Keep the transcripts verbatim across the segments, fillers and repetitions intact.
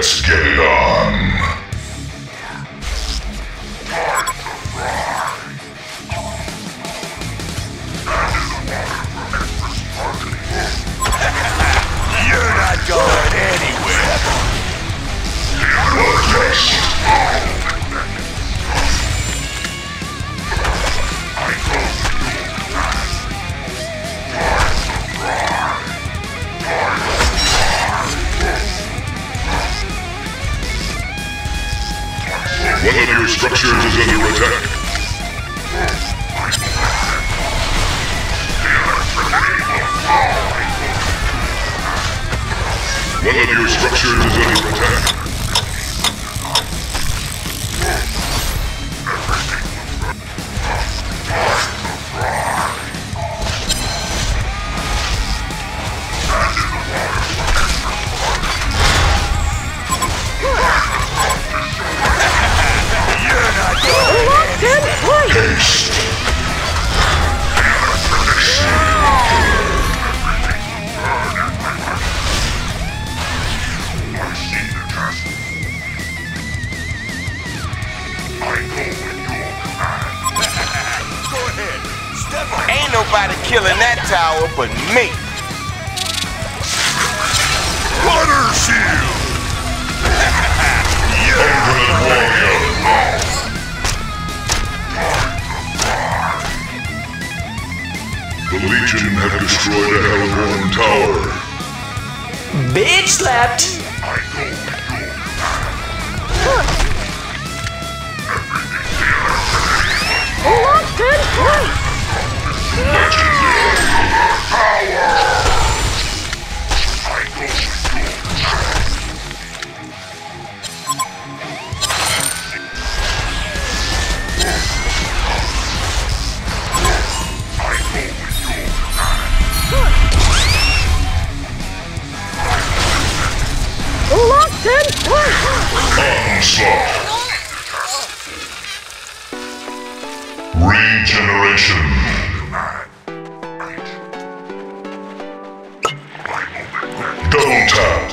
Let's get it on. You're not going anywhere. One of your structures is under attack. One of your structures is under attack. Haste. Ain't nobody killing that tower but me. Water shield. Ultimate warrior. The Legion have destroyed a Hellborn tower. Bitch slapped. Locked in place. Legendary power. Locked in place. Onslaught. Regeneration. Double tap.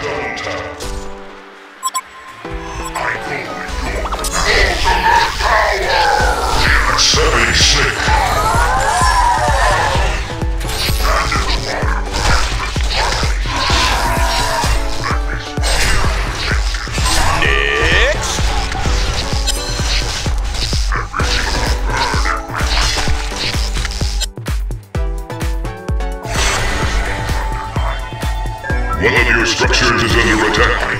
Seven sick. Next. One of your structures is under attack.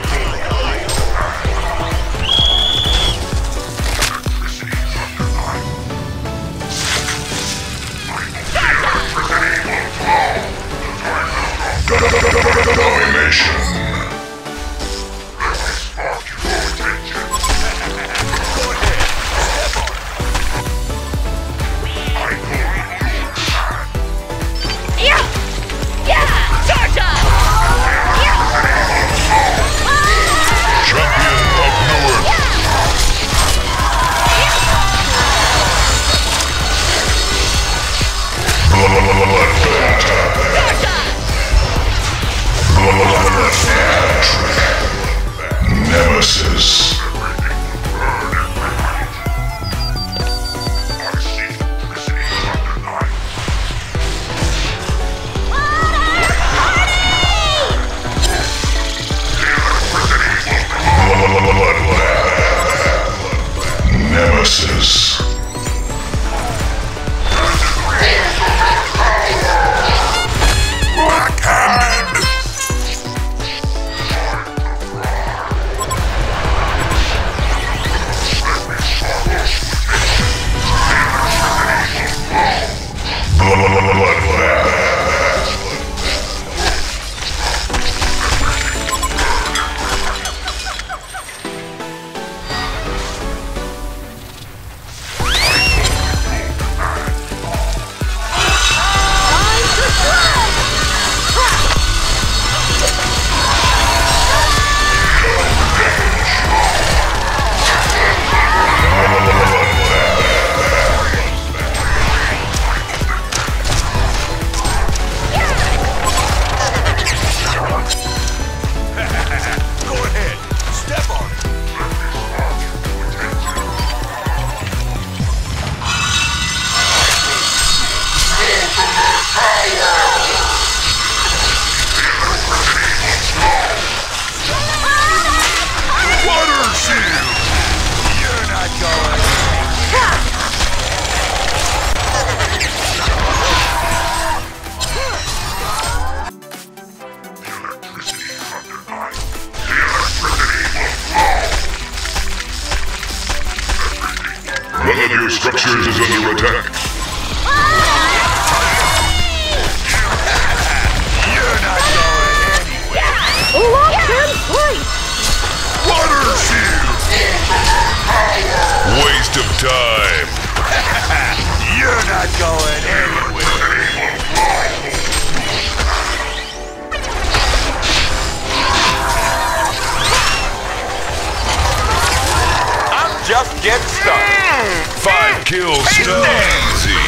Domination. Yeah. Yeah. Charge up. Champion of Newark. Blood. Blood. is under attack. You're not going anywhere. Locked in place. Water shield. Waste of time. You're not going anywhere. I'm just getting started. Five kills, so easy.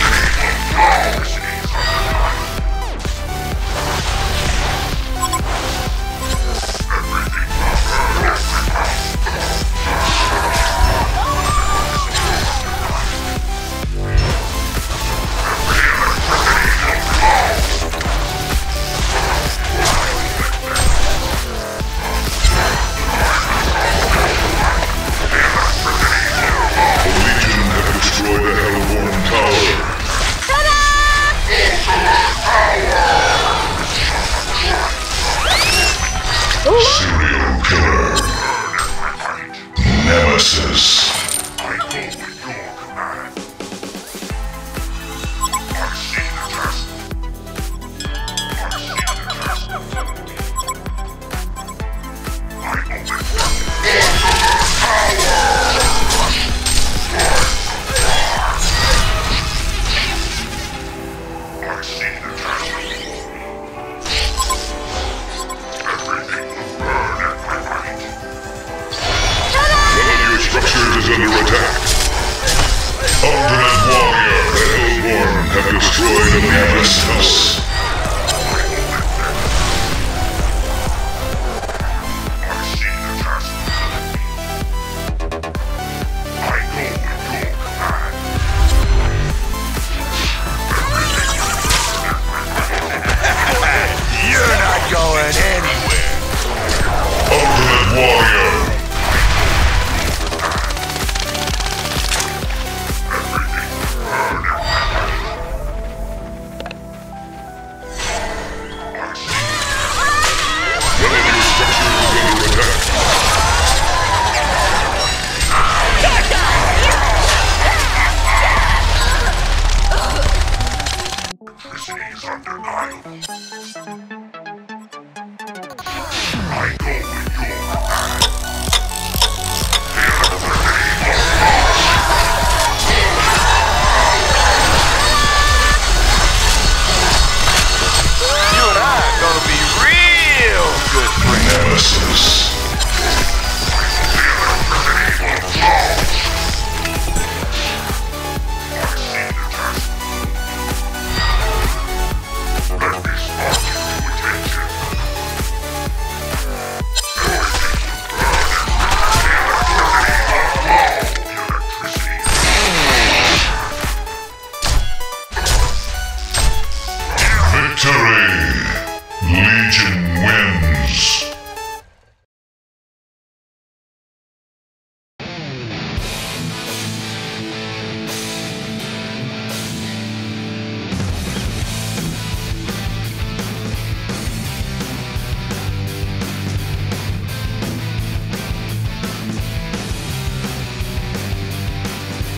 Destroy the Hellborn Tower. Serial killer. Nemesis. I go with your command. I see the test. I see the test. I go with structures is under attack. Ultimate Warrior, the Hellborn have destroyed the Nemesis.